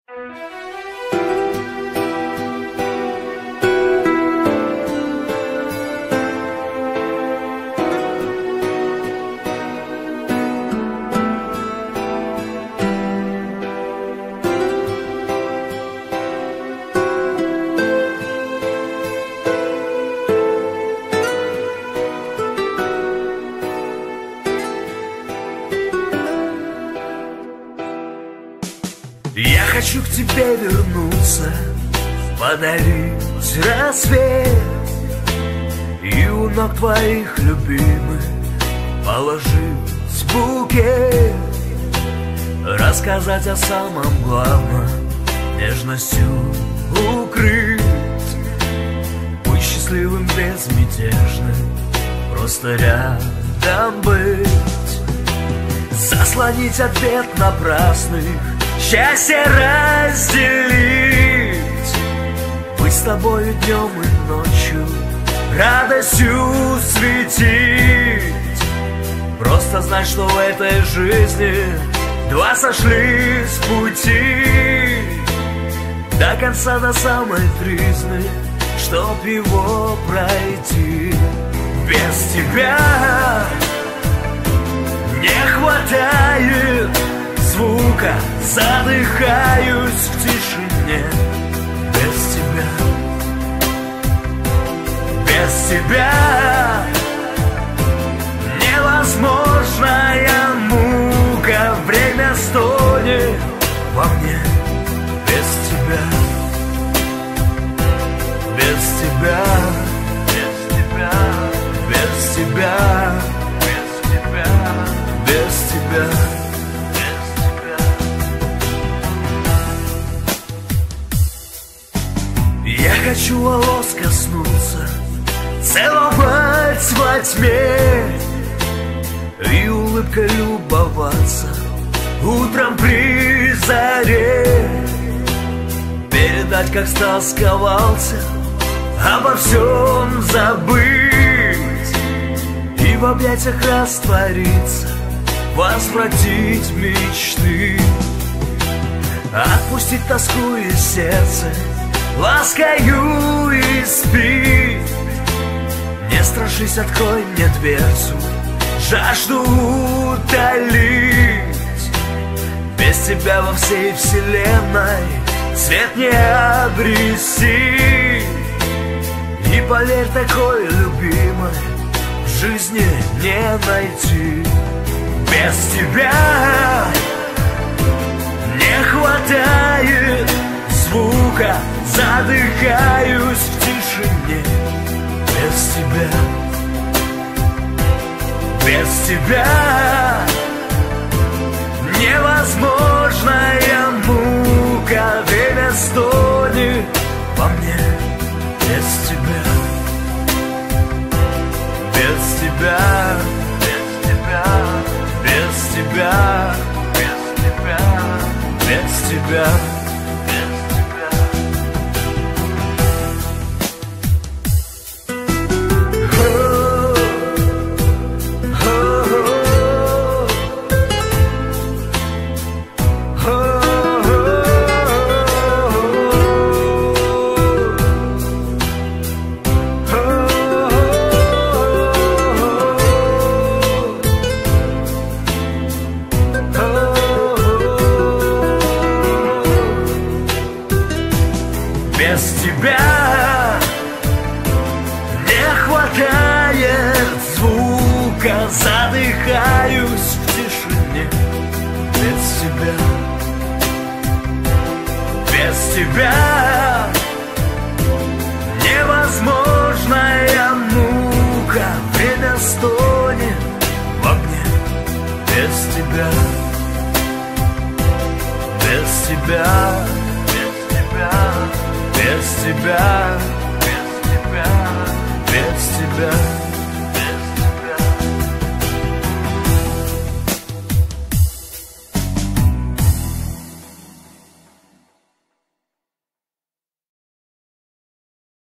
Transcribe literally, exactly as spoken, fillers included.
Я хочу к тебе вернуться, подарить рассвет и у ног твоих любимых положить букет, рассказать о самом главном, нежностью укрыть, быть счастливым, безмятежным, просто рядом быть, заслонить ответ напрасных, счастье разделить, быть с тобою днем и ночью, радостью светить. Просто знать, что в этой жизни два сошлись с пути, до конца, до самой тризны, чтоб его пройти. Без тебя не хватает звука, задыхаюсь в тишине. Без тебя, без тебя невозможная мука, время стонет во мне. Без тебя, без тебя, без тебя, без тебя, без тебя, без тебя. Я хочу волос коснуться, целовать во тьме и улыбкой любоваться утром при заре, передать, как стосковался, обо всем забыть и в объятиях раствориться, возвратить мечты, отпустить тоску из сердца, ласкаю и спи. Не страшись, открой мне дверцу, жажду утолить. Без тебя во всей вселенной свет не обрести. И поверь, такой любимой в жизни не найти. Без тебя не хватает звука, задыхаюсь в тишине. Без тебя, без тебя невозможная мука, время стонет во мне. Без тебя, без тебя, без тебя, без тебя, без тебя, без тебя. Без тебя не хватает звука, задыхаюсь в тишине. Без тебя, без тебя невозможная мука, время стонет во мне. Без тебя, без тебя, без тебя, без тебя, без тебя, без тебя.